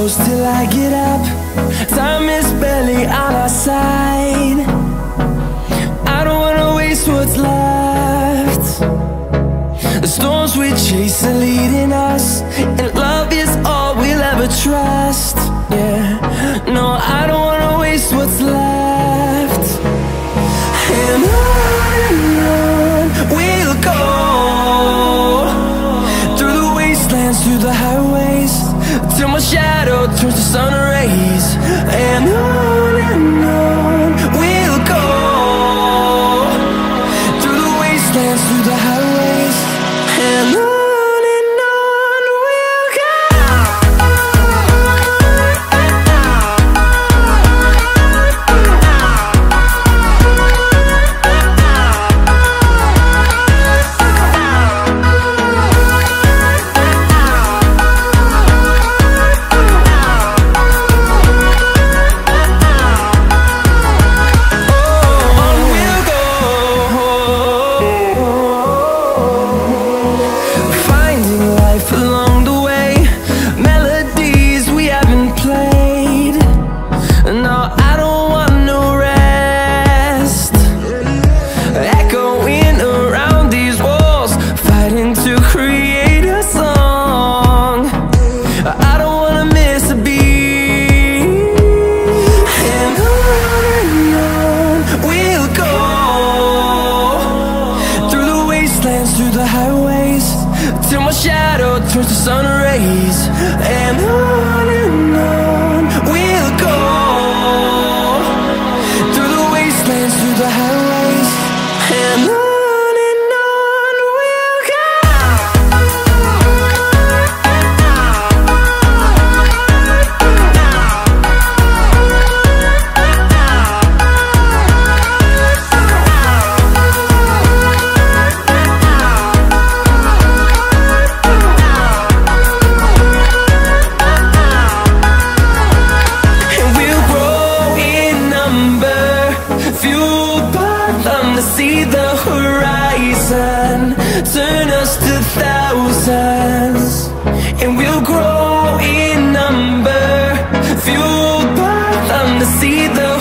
close till I get up. Time is barely on our side. I don't wanna waste what's left. The storms we chase are leading us, and love is all we'll ever trust. Yeah, no, I don't wanna waste what's left. And on we'll go, through the wastelands, through the highways, till my shadow turns to sun rays. And on we'll go, through the wastelands, through the highways, and on we'll go. Through the highways, till my shadow turns to sun rays. And on we'll go, through the wastelands, through the highways, and on we'll go. See the horizon, turn us to thousands, and we'll grow in number, fueled by them to see the